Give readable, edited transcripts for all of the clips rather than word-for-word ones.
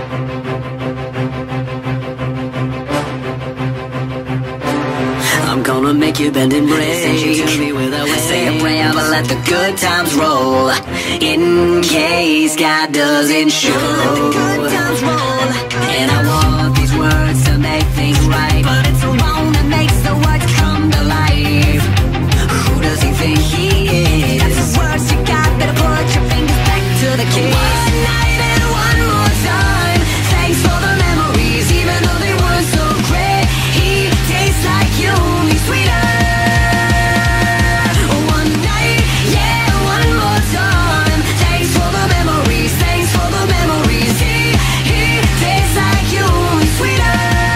I'm gonna make you bend and break. Say a prayer, but let the good times roll. In case God doesn't show. And I want these words to make things right, but it's the wrong that makes the words come to life. Who does he think he is? That's the words you got, better put your fingers back to the kiss. One night and one more time. Thanks for the memories, even though they weren't so great. He tastes like you, only sweeter. One night, yeah, one more time. Thanks for the memories, thanks for the memories. He tastes like you, only sweeter.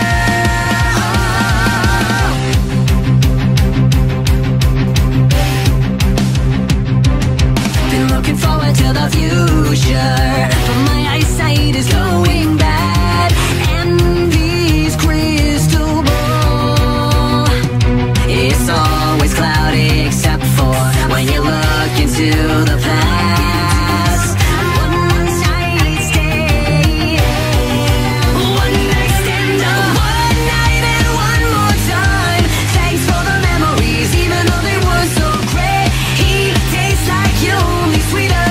Been looking forward to the future, but my eyesight is going bad. Envy's crystal ball, it's always cloudy except for when you look into the past. One night stay, one night stand up. One night and one more time. Thanks for the memories, even though they were so great. He tastes like you, only sweeter.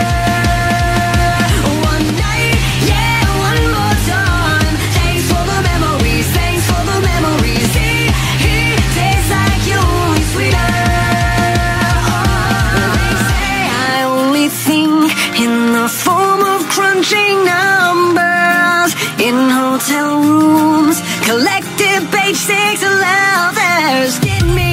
One night, yeah, one more time. Thanks for the memories, thanks for the memories. He tastes like you, only sweeter. They say I only think in the form of crunching numbers in hotel rooms, collective page 6 allowers. Get me